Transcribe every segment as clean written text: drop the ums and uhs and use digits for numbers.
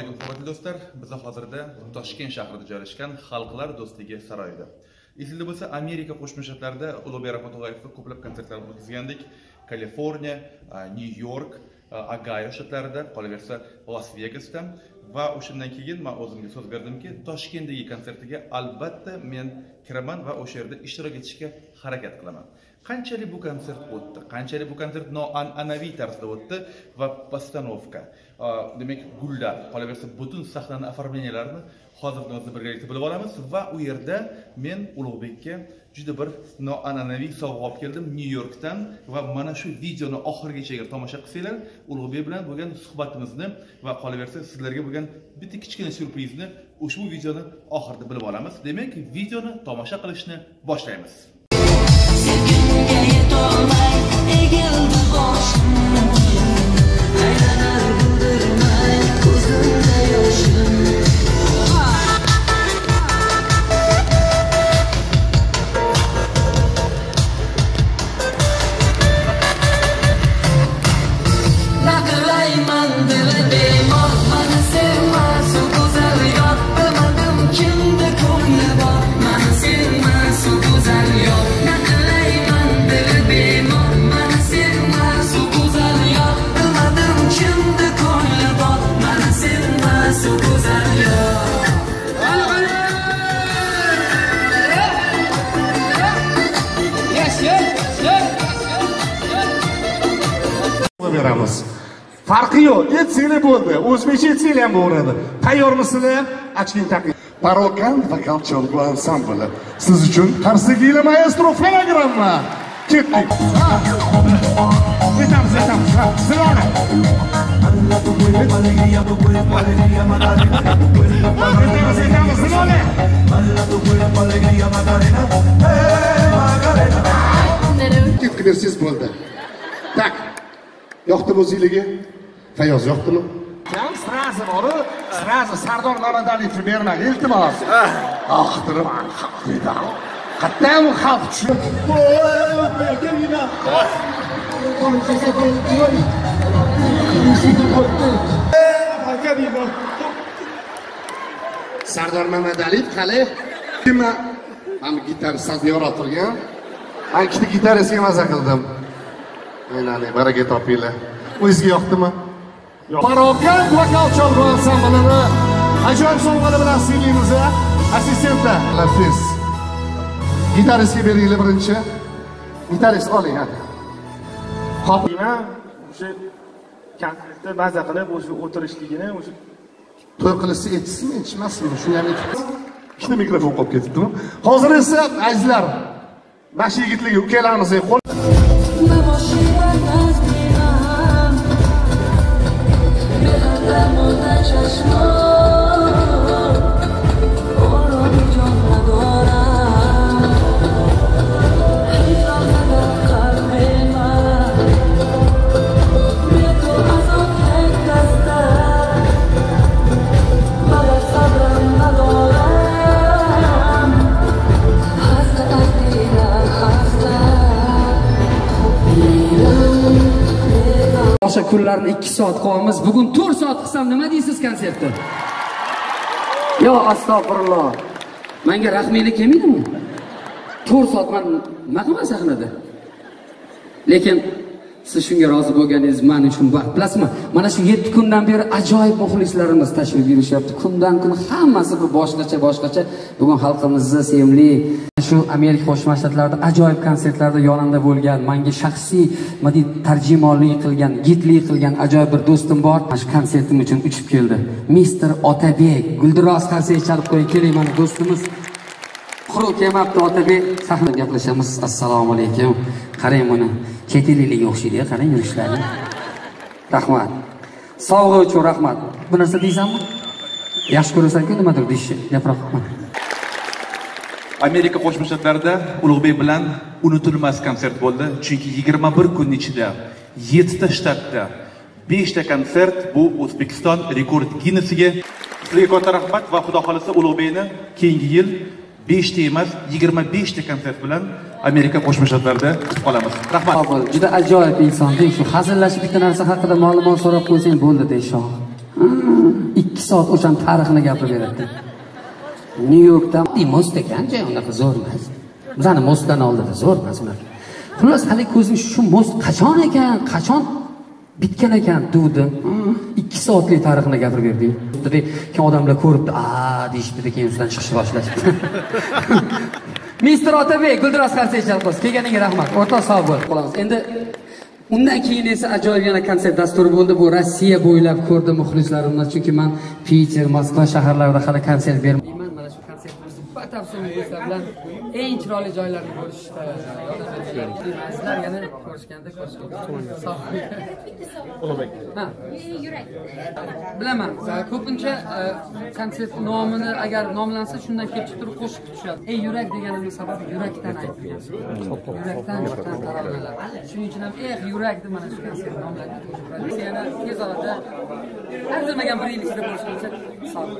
alaykum hurmatli do'stlar. Biz hozirda Toshkent shahrida joylashgan Xalqlar do'stligi saroyida. Esingizda bo'lsa, Amerika Qo'shma Shtatlarida Ulug'bek Rahmatullayevga ko'plab konsertlar o'tkazgandik. Kaliforniya, Nyu-York, Ogayo shtatlarida, qolaversa Las Vegasda va o'shandan keyin men o'zimga so'z berdimki, Toshkentdagi konsertiga albatta men kiraman va o'sha yerda ishtirok etishga harakat qilaman. Qanchalik bu konsert o'tdi, qanchalik bu konsert noan'anaviy tarzda o'tdi va postanovka, demak gullar, qolaversa butun sahnaning oformleniyalarni hozirdan o'zi birgalikda bilib olamiz va u yerda men Ulug'bekka juda bir noan'anaviy sovg'a olib keldim Nyu-Yorkdan va mana shu videoni oxirigacha agar tomosha qilsanglar, Ulug'bek bilan bo'lgan suhbatimizni va qolaversa sizlarga bo'lgan bitta kichkina syurprizni ushbu videoni oxirida bilib olamiz. Demak, videoni tomosha qilishni boshlaymiz. Farqi yo'q, etsinglar bo'ldi. O'zbekcha etsinglar ham bo'ladi. Tayyormisizlar? Ochkin taqing. Parokand vokal cholg'u ansambli. Siz uchun Qarsigili maestro fonogramma. Ketdik. Aytamiz. Sizlarni. Aytamiz, sizlarni. Ketkilersiz bo'ldi. Tak. Yo'qdimi o'zingiga? Fayoz yo'qdimi? Ham srazi bor-ku, srazi Sardor Mamadaliyevni bermang, iltimos. Axtiraman, xalqdan. Qattam xalq tushib. Sardor Mamadaliyev qale? Kimma? Ham gitaristni yo'rottirgan. Ikkita gitaristga maza qildim. Aylanay, baraka topinglar. O'zingizga yoqdimi? Yo'q. Parokand vokal cholg'u ansamblini ajoyib sovg'alar bilan siylaymiz. Assistentlar, Lafiz. Gitaristga beringlar birinchi. Gitarist oling hadi. Qopima o'sha konsertda maza qilib, o'sha o'tirishligini, o'sha to'y qilishsa etishmi, etishmasmi? Shuni ham aytib. Ikkita mikrofon qolib ketibdimi? Hozir esa azizlar, mana shu yigitlarga ukalarimizga qo'l O'sha kunlarni 2 soat qolamiz. Bugun 4 soat qilsam nima deysiz konsertda? Yo, astag'firulloh. Menga rahminglar kelmaydimi? 4 soat men nima qilaman sahnada? Lekin siz shunga rozi bo'lganingiz men uchun baxt. Bilasizmi? Mana shu 7 kundan beri ajoyib muxlislarimiz tashrif buyurishyapti. Kundan-kun hammasi bir boshqacha. Bugun xalqimizni sevimli shu Amerika Qo'shma Shtatlarida ajoyib konsertlarda yonimda bo'lgan, menga shaxsiy tarjimonlik qilgan, gidlik qilgan ajoyib bir do'stim bor. Mana shu konsertim uchun uchib keldi. Mister Otabek, Guldiroz konsert chalib qo'ying, keling mana do'stimiz. Quruq kelmabdi Otabek, sahnada gaplashamiz. Assalomu alaykum. Qarang buni. Chet elliklarga o'xshaydi, qarang yurishlari. Rahmat. Sovg'a uchun rahmat. Bu narsa deysanmi? Yaxshi ko'rasan-ku nimadir deyishni. Gapiraman. Amerika Qo'shma Shtatlarida Ulug'bek bilan unutilmas konsert bo'ldi. Chunki 21 kun ichida 7 ta shtatda 5 ta konsert bu O'zbekiston rekord Ginnesiga. Sizlarga katta rahmat va xudo xolasa Ulug'bekni keyingi yil 5 ta emas, 25 ta konsert bilan Amerika Qo'shma Shtatlarida kutib qolamiz. Rahmat. Juda ajoyib inson. Shu hazillashib bitta narsa haqida ma'lumot so'rab qo'ysang bo'ldi, deyshon. 2 soat o'shan tarixini gapirib beradi. Nyu-Yorkda most ekan, unaqa zo'r emas. Bizani mostdan oldida zo'r emas ular. Xullas, hali ko'zim shu most qachon ekan, qachon bitgan ekan duvdi. 2 soatlik tarixini gapirib berdi. Dedi, keyin odamlar ko'ribdi, deyishdi, keyin ustidan chiqishni boshlashdi. Mister Otabek, Guldiroz Qarsaychalqos, kelganiga rahmat. O'rtoq sog' bo'l. Qolamiz. Endi undan keyin esa ajoyib yana konsert dasturi bo'ldi. Bu Rossiya bo'ylab ko'rdi muxlislarimni, chunki men Piter, Moskva shaharlarida hali konsert bermayman. Mana shu konsertimizni batafsil muxlislar bilan eng chiroyli joylarni ko'rishda sizlar yana ko'rishganda sog' Ulug'bek. Ha. Yurak. Bilaman. Ko'pincha konsert nomini agar nomlansa shundan kelib chiqib turib qo'shiq tushadi. Ey yurak deganimning sababi yurakdan aytilgan. Yurakdan chiqqan taronalar. Shuning uchun ham yurak deb mana shu konsert nomlangan. Yana tez orada arzimagan bir yil ichida bo'lishi uchun sog'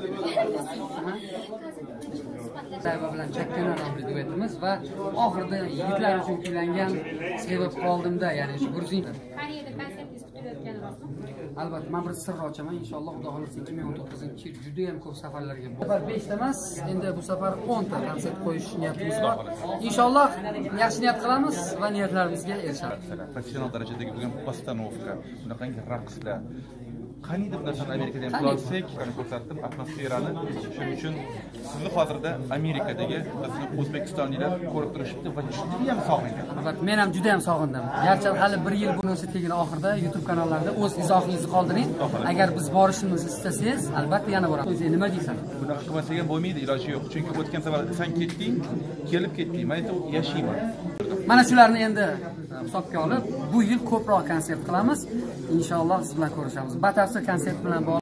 Sayva bilan Chakkana nomli duetimiz va oxirida yigitlar uchun kuylangan Sevib qoldimda, ya'ni shu gruzin. Qaniyada konsertingiz kutilayotgani rostmi? Albatta, men bir sir ochaman. Inshaalloh Xudo xohlasa 2019-yil juda ham ko'p safarlarga borib 5 ta emas, endi bu safar 10 ta konsert qo'yish niyatimiz bor. Inshaalloh yaxshi niyat qilamiz va niyatlarimizga erishamiz. Professional darajadagi bo'lgan postanovka, bunaqangi raqslar qani deb narsani Amerikada ham qilsak, qani ko'rsatdim atmosferani. Shuning uchun sizni hozirda Amerikadagi bizni O'zbekistonliklar ko'rib turishibdi va juda ham sog'ingan. Albatta, men ham juda ham sog'indim. Garchi hali 1 yil bo'lsa tegini oxirida YouTube kanallarida o'z izohingizni qoldiring. Agar biz borishimizni istasangiz, albatta yana boramiz. O'zingiz nima deysan? Bunaqa qilmasak ham bo'lmaydi, iloji yo'q. Chunki o'tgan safar sen ketding, kelib ketding. Men aytdim, yashayman. Mana shularni endi hisobga olib, bu yil ko'proq konsert qilamiz. Inshaalloh siz bilan ko'rishamiz. Batafsil konsert bilan